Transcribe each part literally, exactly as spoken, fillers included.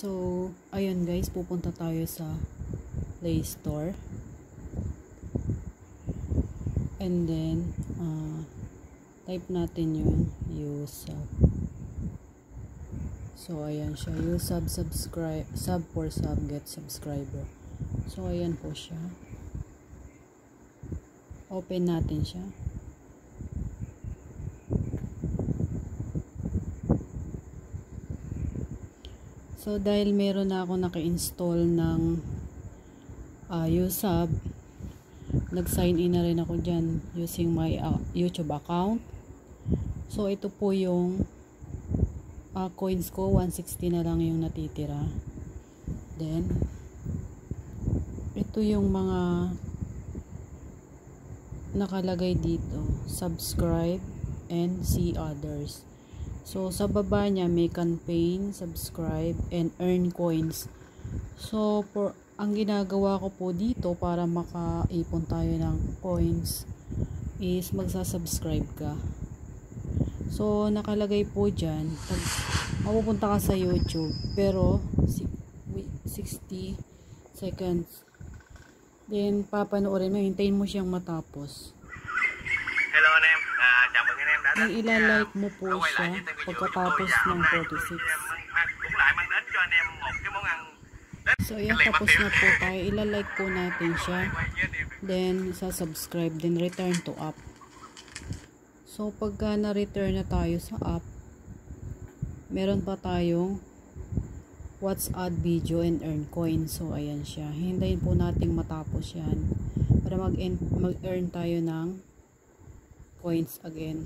So, ayun guys, pupunta tayo sa Play Store. And then, uh, type natin yung USub. So, ayan siya. USub subscribe, sub for sub, get subscriber. So, ayan po siya. Open natin siya. So, dahil meron na ako naka-install ng uh, USub, nag-sign in na rin ako dyan using my uh, YouTube account. So, ito po yung uh, coins ko. one sixty na lang yung natitira. Then, ito yung mga nakalagay dito. Subscribe and see others. So, sa baba niya may campaign, subscribe, and earn coins. So, for, ang ginagawa ko po dito para makaipon tayo ng coins is magsasubscribe ka. So, nakalagay po dyan, pag mapupunta ka sa YouTube, pero sixty seconds. Then, papanoorin mo, hintayin mo siyang matapos. Hello anh em, à, chào mừng anh em đã Then, ilalike mo po siya pagkatapos ng forty-six. cũng lại mang đến cho anh em một cái món ăn. So, yan, tapos na po tayo. Ilalike po natin siya. Then, sa-subscribe. Then, return to app. So, pagka na-return na tayo sa app, meron pa tayong watch ad video and earn coins. So, ayan siya. Hintayin po natin matapos yan para mag-earn tayo ng coins again.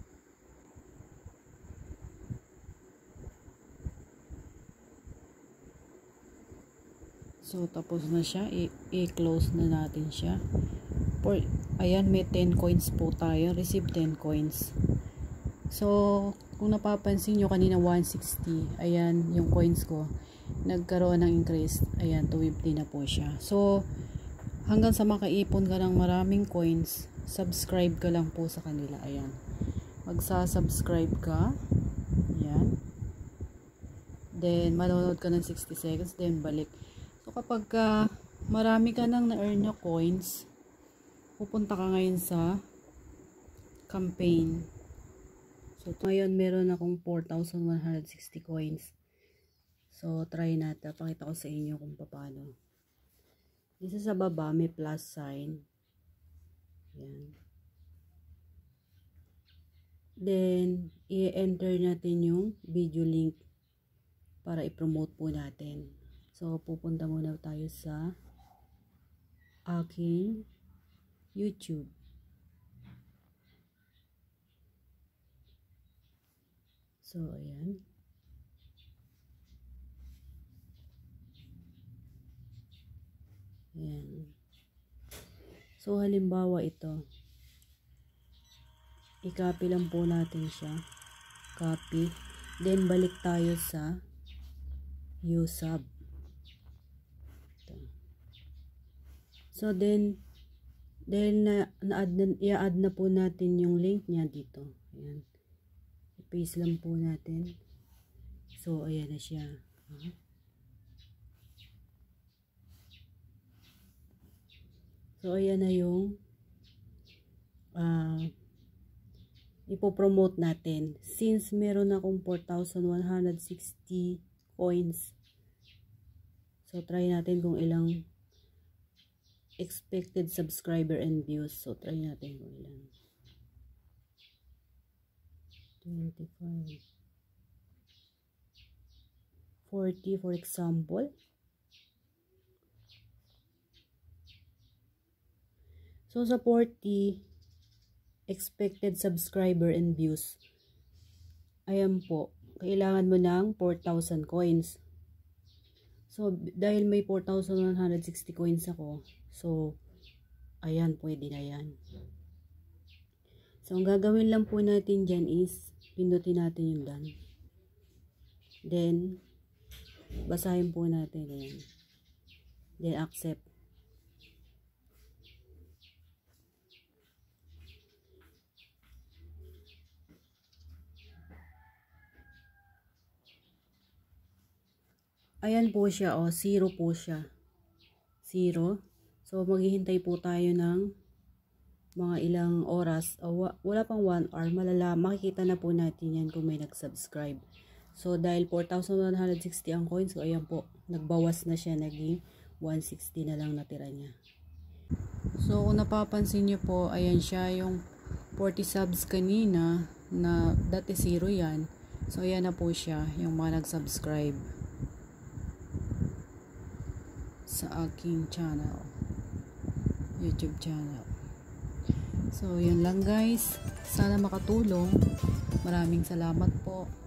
So, tapos na siya. I-close na natin siya. For, ayan, may ten coins po tayo. Receive ten coins. So, kung napapansin nyo, kanina one sixty. Ayan, yung coins ko. Nagkaroon ng increase. Ayan, two fifty na po siya. So, hanggang sa makaipon ka ng maraming coins, subscribe ka lang po sa kanila. Ayan. Magsa-subscribe ka. Ayan. Then, manonood ka ng sixty seconds. Then, balik. So, kapag ka marami ka nang na-earn na coins, pupunta ka ngayon sa campaign. So, ngayon meron akong four thousand one hundred sixty coins. So, try natin. Pakita ko sa inyo kung paano. Dito sa baba, may plus sign. Ayan. Then, i-enter natin yung video link para i-promote po natin. So, pupunta muna tayo sa aking YouTube. So, ayan. Ayan. So, halimbawa ito. I-copy lang po natin siya. Copy. Then, balik tayo sa USub. So, then, dahil na, na-add na, i-add na po natin yung link niya dito. Ayan. I-paste lang po natin. So, ayan na siya. Uh-huh. So, ayan na yung uh, ipopromote natin. Since meron akong four thousand one hundred sixty coins. So, try natin kung ilang expected subscriber and views. So, try natin kung ilan. twenty-five. forty for example. So, sa forty expected subscriber and views, ayan po, kailangan mo ng four thousand coins. So, dahil may four thousand one hundred sixty coins ako, so, ayan, pwede na yan. So, ang gagawin lang po natin dyan is, pindutin natin yung done. Then, basahin po natin, ayan. Then, accept. ayan po siya, oh, zero po siya. Zero. So, maghihintay po tayo ng mga ilang oras. O, wala pang one hour. Malala, makikita na po natin yan kung may nag-subscribe. So, dahil four thousand one hundred sixty ang coins, so ayan po, nagbawas na siya, naging one sixty na lang natira niya. So, kung napapansin nyo po, ayan siya, yung forty subs kanina, na dati zero yan. So, ayan na po siya, yung mga nag-subscribe sa aking channel, YouTube channel. So, yun lang guys. Sana makatulong. Maraming salamat po.